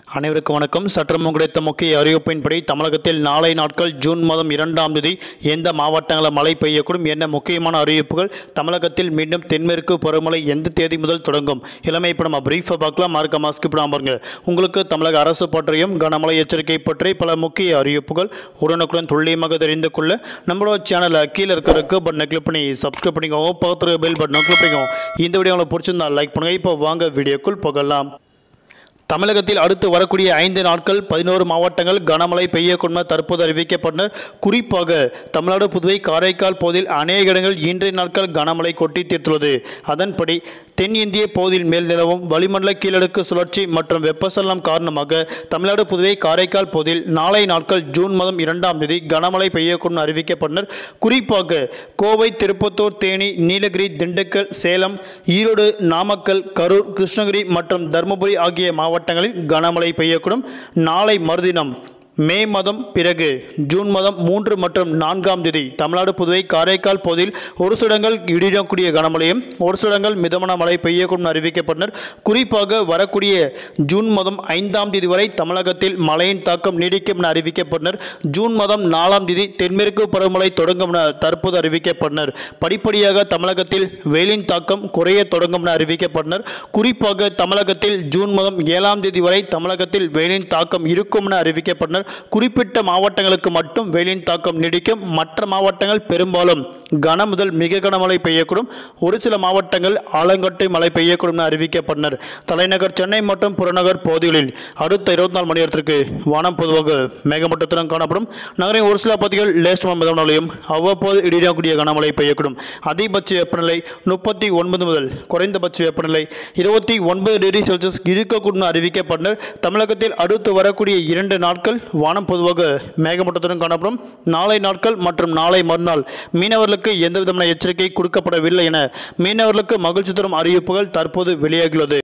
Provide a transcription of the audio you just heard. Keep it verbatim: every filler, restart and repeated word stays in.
அனைவருக்கும் வணக்கம். சற்று முன் கிடைத்த முக்கிய அறிவிப்பின்படி தமிழகத்தில் நாளை நாட்கள் ஜூன் மாதம் இரண்டாம் தேதி எந்த மாவட்டங்களில் மழை பெய்யக்கூடும், என்ன முக்கியமான அறிவிப்புகள், தமிழகத்தில் மீண்டும் தென்மேற்கு பருவமழை எந்த தேதி முதல் தொடங்கும், இளமை இப்போ நம்ம பிரீஃபாக பார்க்கலாம். மார்க்க மாஸ்க் இப்போ பாருங்க. உங்களுக்கு தமிழக அரசு பற்றியும் கனமழை எச்சரிக்கை பற்றி பல முக்கிய அறிவிப்புகள் உடனுக்குடன் துல்லியமாக தெரிந்து கொள்ள நம்மளோட சேனலை கீழே இருக்கிறதுக்கு பட்டனை கிளிக் பண்ணி சப்ஸ்கிரைப் பண்ணிக்கோங்க. பக்கத்தில் பெல் பட்டனை கிளிக் பண்ணிக்கோங்க. இந்த வீடியோ உங்களுக்கு பிடிச்சிருந்தா லைக் பண்ணுங்கள். இப்போ வாங்க வீடியோக்குள் போகலாம். தமிழகத்தில் அடுத்து வரக்கூடிய ஐந்து நாட்கள் பதினோரு மாவட்டங்கள் கனமழை பெய்யக்கூடும் தற்போது அறிவிக்கப்பட்டனர். குறிப்பாக தமிழ்நாடு, புதுவை, காரைக்கால் பகுதியில் அநேக இடங்கள் இன்றைய நாட்கள் கனமழை கொட்டி தீர்த்துள்ளது. அதன்படி தென் இந்திய பகுதியில் மேல் நிலவும் வளிமண்டல கீழடுக்கு சுழற்சி மற்றும் வெப்பசலனம் காரணமாக தமிழ்நாடு, புதுவை, காரைக்கால் பகுதியில் நாளை நாட்கள் ஜூன் மாதம் இரண்டாம் தேதி கனமழை பெய்யக்கூடும் அறிவிக்கப்பட்டனர். குறிப்பாக கோவை, திருப்பத்தூர், தேனி, நீலகிரி, திண்டுக்கல், சேலம், ஈரோடு, நாமக்கல், கரூர், கிருஷ்ணகிரி மற்றும் தருமபுரி ஆகிய மாவட்டங்கள் மாவட்டங்களில் கனமழை பெய்யக்கூடும். நாளை மறுதினம் மே மாதம் பிறகு ஜூன் மாதம் மூன்று மற்றும் நான்காம் தேதி தமிழ்நாடு, புதுவை, காரைக்கால் பகுதியில் ஒரு சில இடங்கள் இடியக்கூடிய கனமழையும் ஒரு சில இடங்கள் மிதமான மழை பெய்யக்கூடும் அறிவிக்கப்பட்டனர். குறிப்பாக வரக்கூடிய ஜூன் மாதம் ஐந்தாம் தேதி வரை தமிழகத்தில் மழையின் தாக்கம் நீடிக்கும் என அறிவிக்கப்பட்டனர். ஜூன் மாதம் நாலாம் தேதி தென்மேற்கு பருவமழை தொடங்கும் என தற்போது அறிவிக்கப்பட்டனர். படிப்படியாக தமிழகத்தில் வெயிலின் தாக்கம் குறைய தொடங்கும் என அறிவிக்கப்பட்டனர். குறிப்பாக தமிழகத்தில் ஜூன் மாதம் ஏழாம் தேதி வரை தமிழகத்தில் வெயிலின் தாக்கம் இருக்கும் என அறிவிக்கப்பட்டனர். குறிப்பிட்ட மாவட்டங்களுக்கு மட்டும் வெயிலின் தாக்கம் நீடிக்கும். மற்ற மாவட்டங்கள் பெரும்பாலும் கன முதல் மிக கனமழை பெய்யக்கூடும். ஒரு சில மாவட்டங்கள் ஆலங்கட்டி மழை பெய்யக்கூடும் என அறிவிக்கப்பட்டனர். தலைநகர் சென்னை மற்றும் புறநகர் பகுதிகளில் அடுத்த இருபத்தி நாலு மணி நேரத்திற்கு வானம் பொதுவாக மேகமூட்டத்துடன் காணப்படும். நகரின் ஒரு சில பகுதிகள் லேசான மிதமானமழையும் அவ்வப்போது இடியக்கூடிய கனமழை பெய்யக்கூடும். அதிகபட்ச வெப்பநிலை முப்பத்தி ஒன்பது முதல் குறைந்தபட்ச வெப்பநிலை இருபத்தி ஒன்பது டிகிரி செல்சியஸ் இருக்கக்கூடும் அறிவிக்கப்பட்டனர். தமிழகத்தில் அடுத்து வரக்கூடிய இரண்டு நாட்கள் வானம் பொதுவாக மேகமூட்டத்துடன் காணப்படும். நாளை நாட்கள் மற்றும் நாளை மறுநாள் மீனவர்களுக்கு எந்தவிதமான எச்சரிக்கை கொடுக்கப்படவில்லை என மீனவர்களுக்கு மகிழ்ச்சி தரும் அறிவிப்புகள் தற்போது வெளியாகியுள்ளது.